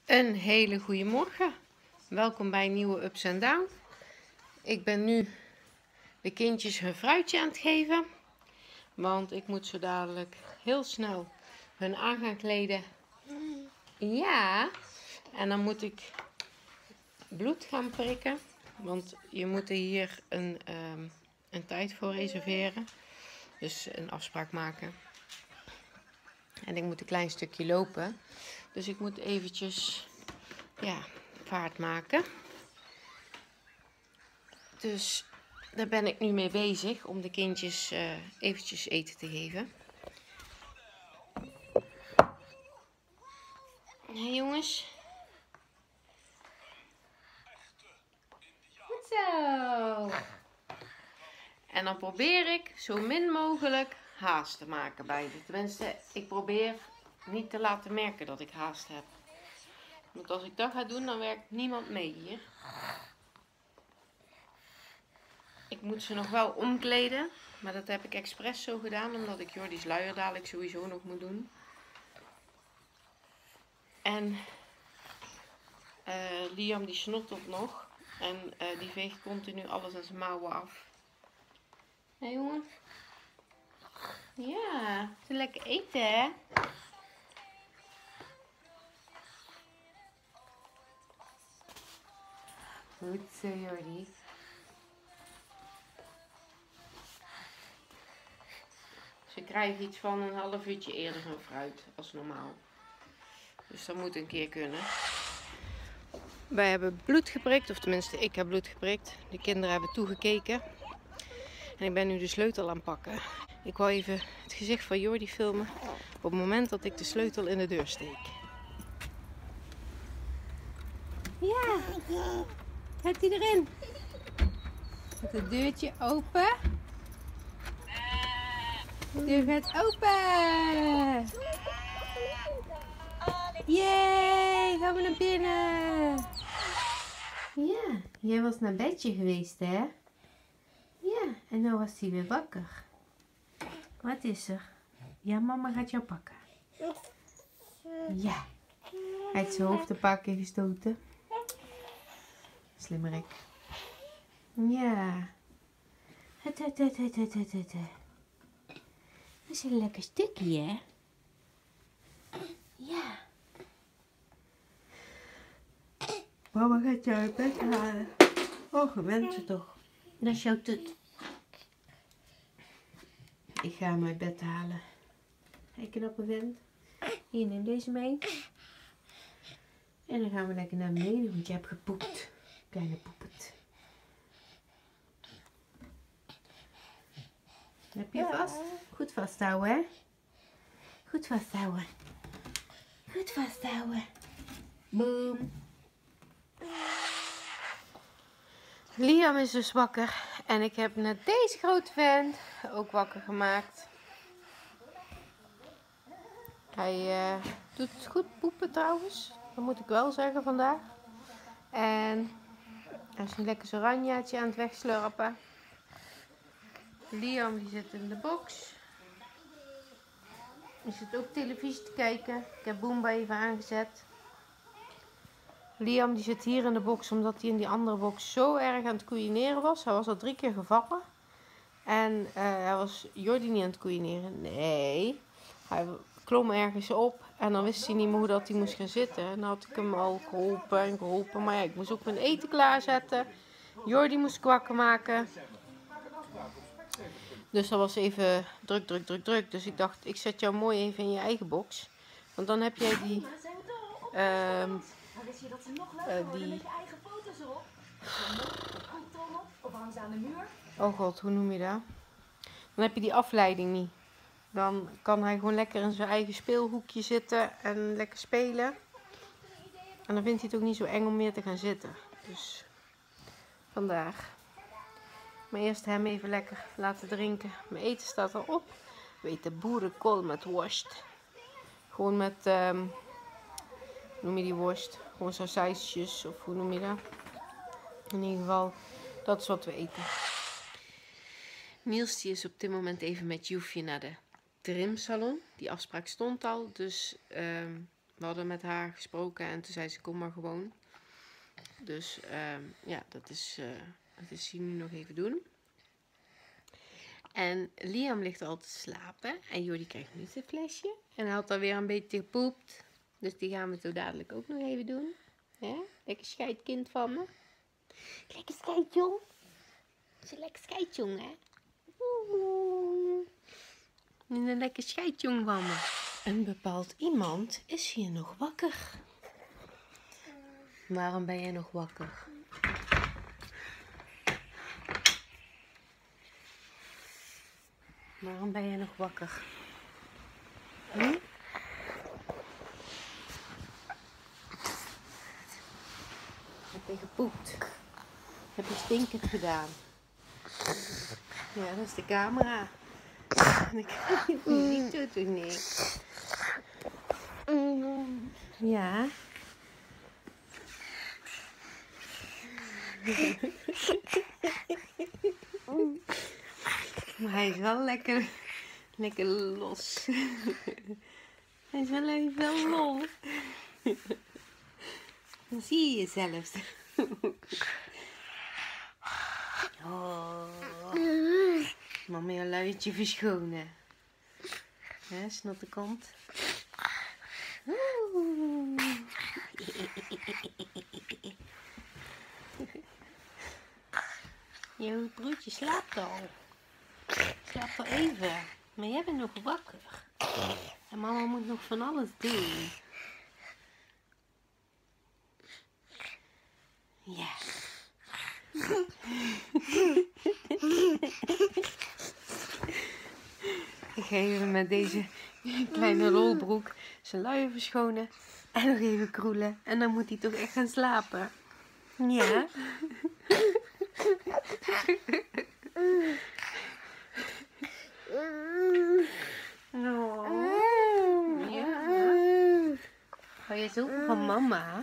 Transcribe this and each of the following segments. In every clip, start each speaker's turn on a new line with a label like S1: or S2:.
S1: Een hele goede morgen. Welkom bij een nieuwe Ups and Down. Ik ben nu de kindjes hun fruitje aan het geven. Want ik moet zo dadelijk heel snel hun aan gaan kleden. Ja. En dan moet ik bloed gaan prikken. Want je moet er hier een tijd voor reserveren. Dus een afspraak maken. En ik moet een klein stukje lopen. Dus ik moet eventjes vaart maken. Dus daar ben ik nu mee bezig om de kindjes eventjes eten te geven. Ja, jongens. Goed zo. En dan probeer ik zo min mogelijk haast te maken bij ze. Tenminste, ik probeer niet te laten merken dat ik haast heb. Want als ik dat ga doen, dan werkt niemand mee hier. Ik moet ze nog wel omkleden, maar dat heb ik expres zo gedaan, omdat ik Jordi's luier dadelijk sowieso nog moet doen. En Liam die snottelt nog en die veegt continu alles aan zijn mouwen af. Hé jongen? Ja, te lekker eten hè? Goed zo Jordi. Ze krijgen iets van een half uurtje eerder hun fruit als normaal. Dus dat moet een keer kunnen. Wij hebben bloed geprikt, of tenminste ik heb bloed geprikt. De kinderen hebben toegekeken. En ik ben nu de sleutel aan het pakken. Ik wou even het gezicht van Jordi filmen op het moment dat ik de sleutel in de deur steek. Ja, gaat hij erin? Zet het deurtje open. De deur gaat open. Yay, gaan we naar binnen. Ja, jij was naar bedje geweest hè? Ja, en nu was hij weer wakker. Wat is er? Ja, mama gaat jou pakken. Ja. Hij heeft zijn hoofd een paar keer gestoten. Slimmerik. Ja. Dat is een lekker stukje, hè? Ja. Mama gaat jou uit bed halen. Oh, gewend ze toch. Dat is jouw tut. Ik ga hem uit bed halen. Hij knappe vent. Hier, neem deze mee. En dan gaan we lekker naar beneden, want je hebt gepoept. Kleine poepet. Heb je vast? Goed vasthouden, hè? Goed vasthouden. Goed vasthouden. Boom. Liam is dus wakker. En ik heb net deze grote vent ook wakker gemaakt. Hij doet het goed poepen trouwens. Dat moet ik wel zeggen vandaag. En hij is een lekker oranjaatje aan het wegslurpen. Liam die zit in de box. Die zit ook televisie te kijken. Ik heb Boomba even aangezet. Liam die zit hier in de box omdat hij in die andere box zo erg aan het koeieneren was. Hij was al 3 keer gevallen. En hij was Jordi niet aan het koeieneren. Nee. Hij klom ergens op en dan wist hij niet meer hoe dat hij moest gaan zitten. En dan had ik hem al geholpen. Maar ja, ik moest ook mijn eten klaarzetten. Jordi moest ik wakker maken. Dus dat was even druk. Dus ik dacht, ik zet jou mooi even in je eigen box. Want dan heb jij die... Oh god, hoe noem je dat? Dan heb je die afleiding niet. Dan kan hij gewoon lekker in zijn eigen speelhoekje zitten en lekker spelen. En dan vindt hij het ook niet zo eng om meer te gaan zitten. Dus vandaar. Maar eerst hem even lekker laten drinken. Mijn eten staat erop. We eten boerenkool met worst. Gewoon met, hoe noem je die worst? Gewoon sausijsjes of hoe noem je dat? In ieder geval, dat is wat we eten. Niels die is op dit moment even met Joefje naar de trimsalon. Die afspraak stond al, dus We hadden met haar gesproken en toen zei ze kom maar gewoon. Dus ja, dat is hier nu nog even doen. En Liam ligt al te slapen. En Jordi krijgt nu zijn flesje. En hij had alweer een beetje gepoept. Dus die gaan we zo dadelijk ook nog even doen. Ja? Lekker scheidkind van me. Lekker scheidjong. Is een lekker scheidjong, hè? Een lekker scheidjong van me. Een bepaald iemand is hier nog wakker. Waarom ben jij nog wakker? Waarom ben jij nog wakker? Hm? Heb je gepoept? Heb je stinkend gedaan? Ja, dat is de camera. Je ziet toch niet? Ja. Maar hij is wel lekker los. Hij is wel even lol. Dan zie je zelfs. Oh. Mama, je luidje verschonen. Ja, snottekont. Jouw broertje slaapt al. Slaapt al even. Maar jij bent nog wakker. En mama moet nog van alles doen. Ja. Ik ga even met deze kleine rolbroek zijn luier verschonen. En nog even kroelen. En dan moet hij toch echt gaan slapen. Ja. Oh. Ja. Ga je zo van mama?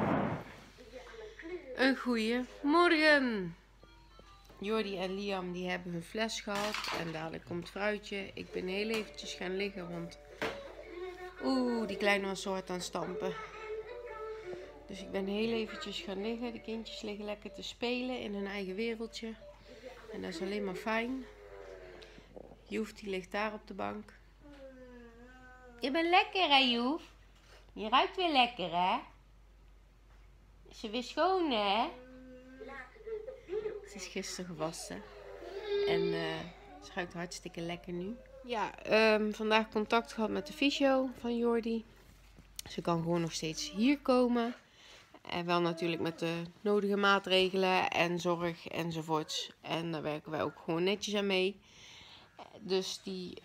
S1: Een goeie morgen. Jordi en Liam die hebben hun fles gehad. En dadelijk komt Fruitje. Ik ben heel eventjes gaan liggen. Want die kleine was zo hard aan het stampen. Dus ik ben heel eventjes gaan liggen. De kindjes liggen lekker te spelen in hun eigen wereldje. En dat is alleen maar fijn. Joef die ligt daar op de bank. Je bent lekker hè Joef? Je ruikt weer lekker hè? Is ze weer schoon hè? Ze is gisteren gewassen. En ze ruikt hartstikke lekker nu. Ja, vandaag contact gehad met de fysio van Jordi. Ze kan gewoon nog steeds hier komen. En wel natuurlijk met de nodige maatregelen en zorg enzovoorts. En daar werken wij ook gewoon netjes aan mee. Dus die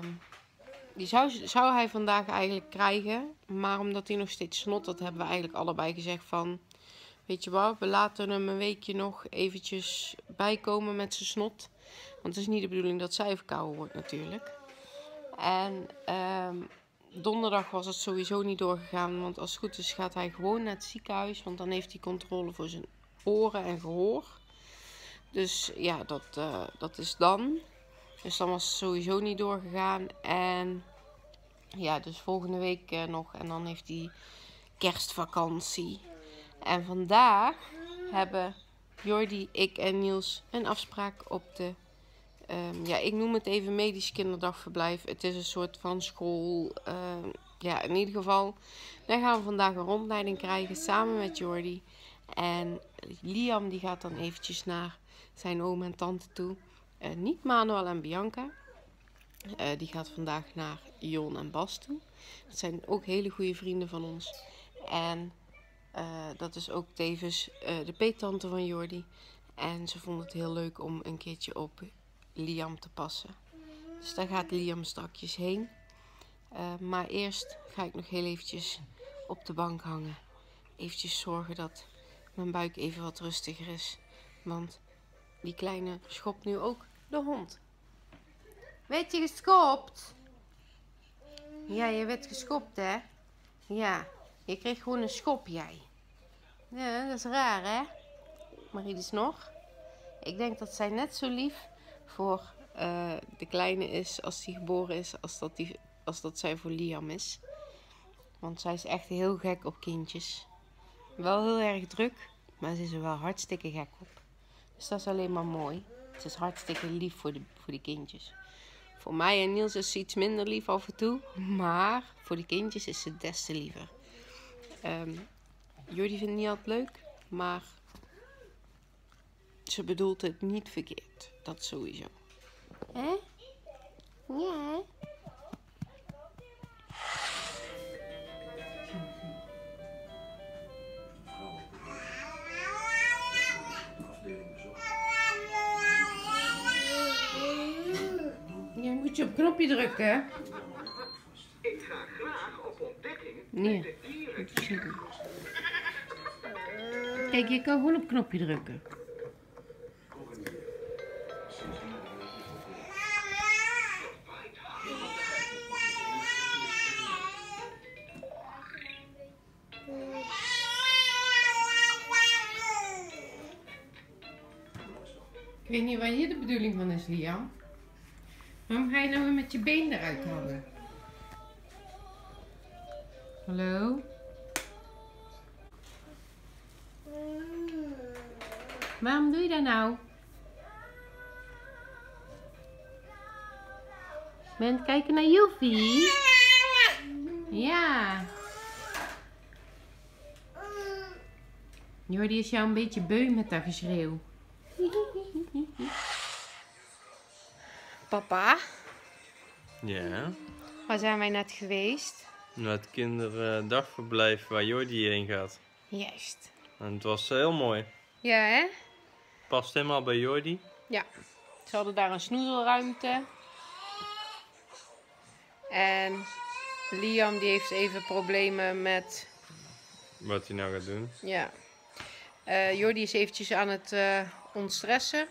S1: zou hij vandaag eigenlijk krijgen. Maar omdat hij nog steeds snot, dat hebben we eigenlijk allebei gezegd van... Weet je wat, we laten hem een weekje nog eventjes bijkomen met zijn snot. Want het is niet de bedoeling dat zij verkouden wordt natuurlijk. En donderdag was het sowieso niet doorgegaan. Want als het goed is gaat hij gewoon naar het ziekenhuis. Want dan heeft hij controle voor zijn oren en gehoor. Dus ja, dat is dan. Dus dan was het sowieso niet doorgegaan. En ja, dus volgende week nog. En dan heeft hij kerstvakantie. En vandaag hebben Jordi, ik en Niels een afspraak op de... ik noem het even medisch kinderdagverblijf. Het is een soort van school. In ieder geval. Daar gaan we vandaag een rondleiding krijgen samen met Jordi. En Liam die gaat dan eventjes naar zijn oom en tante toe. Niet Manuel en Bianca. Die gaat vandaag naar Jon en Bas toe. Dat zijn ook hele goede vrienden van ons. En dat is ook tevens de peettante van Jordi. En ze vond het heel leuk om een keertje op Liam te passen. Dus daar gaat Liam strakjes heen. Maar eerst ga ik nog heel eventjes op de bank hangen. Eventjes zorgen dat mijn buik even wat rustiger is. Want die kleine schopt nu ook de hond. Werd je geschopt? Ja, je werd geschopt hè? Ja, je kreeg gewoon een schop jij. Ja, dat is raar hè? Marides nog. Ik denk dat zij net zo lief voor de kleine is als die geboren is als dat zij voor Liam is. Want zij is echt heel gek op kindjes. Wel heel erg druk, maar ze is er wel hartstikke gek op. Dus dat is alleen maar mooi. Ze is hartstikke lief voor de kindjes. Voor mij en Niels is ze iets minder lief af en toe. Maar voor de kindjes is ze des te liever. Jordi vindt het niet altijd leuk, maar ze bedoelt het niet verkeerd. Dat sowieso. Hè? Ja. Ja, moet je op knopje drukken.
S2: Ik ga graag op ontdekking
S1: Nee.
S2: met de dieren.
S1: Kijk, je kan gewoon op knopje drukken. Ik weet niet waar hier de bedoeling van is, Liam. Waarom ga je nou weer met je been eruit halen? Hallo? Waarom doe je dat nou? Ben je aan het kijken naar Joefie? Ja. Jordi is jou een beetje beu met dat geschreeuw. Papa,
S3: Ja,
S1: waar zijn wij net geweest?
S3: naar het kinderdagverblijf waar Jordi heen gaat.
S1: Juist.
S3: En het was heel mooi.
S1: Ja, hè?
S3: Past helemaal bij Jordi.
S1: Ja. Ze hadden daar een snoezelruimte. En Liam die heeft even problemen met...
S3: Wat hij nou gaat doen.
S1: Ja. Jordi is eventjes aan het ontstressen.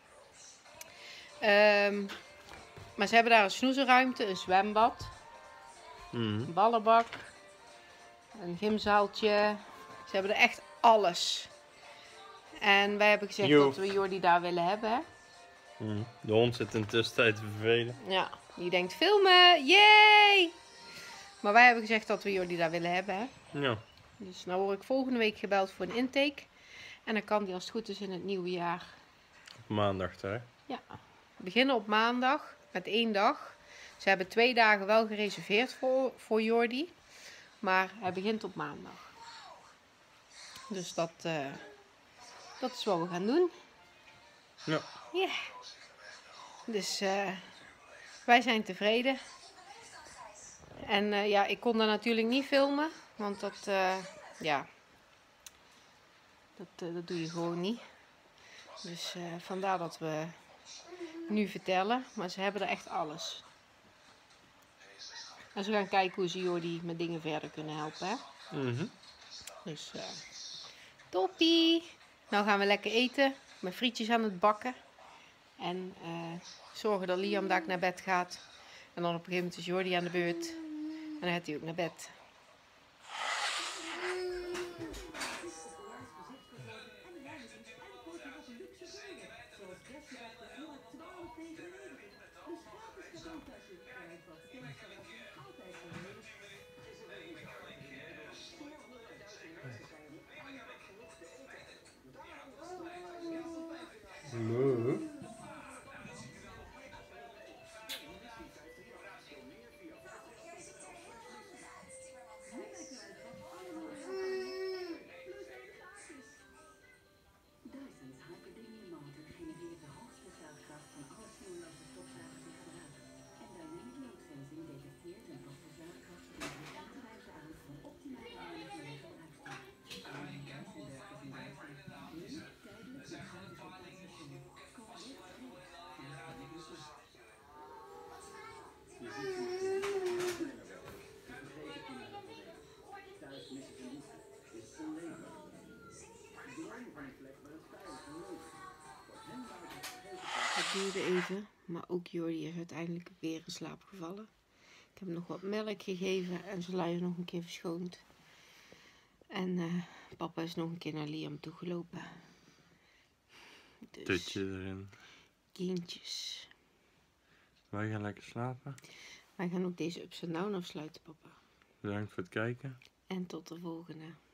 S1: Maar ze hebben daar een snoezelruimte, een zwembad, een ballenbak, een gymzaaltje. Ze hebben er echt alles. En wij hebben gezegd dat we Jordi daar willen hebben. Hè?
S3: De hond zit in de tussentijd te vervelen.
S1: Ja, die denkt filmen, yay! Maar wij hebben gezegd dat we Jordi daar willen hebben. Hè?
S3: Ja.
S1: Dus nou word ik volgende week gebeld voor een intake. En dan kan die als het goed is in het nieuwe jaar.
S3: Op maandag hè.
S1: Ja, we beginnen op maandag met 1 dag. Ze hebben 2 dagen wel gereserveerd voor Jordi. Maar hij begint op maandag. Dus dat is wat we gaan doen.
S3: Ja.
S1: Ja. Dus wij zijn tevreden. En ja, ik kon dat natuurlijk niet filmen. Want dat doe je gewoon niet. Dus vandaar dat we nu vertellen. Maar ze hebben er echt alles. En ze gaan kijken hoe ze Jordi met dingen verder kunnen helpen. Hè? Dus toppie. Nou gaan we lekker eten. Ik ben frietjes aan het bakken. En zorgen dat Liam daar naar bed gaat. En dan op een gegeven moment is Jordi aan de beurt. En dan gaat hij ook naar bed. Het duurde even, maar ook Jordi is uiteindelijk weer in slaap gevallen. Ik heb nog wat melk gegeven en ze is nog een keer verschoond. En papa is nog een keer naar Liam toe gelopen. Dus,
S3: Tutje erin.
S1: kindjes.
S3: Wij gaan lekker slapen.
S1: Wij gaan ook deze ups en down afsluiten, papa.
S3: Bedankt voor het kijken.
S1: En tot de volgende.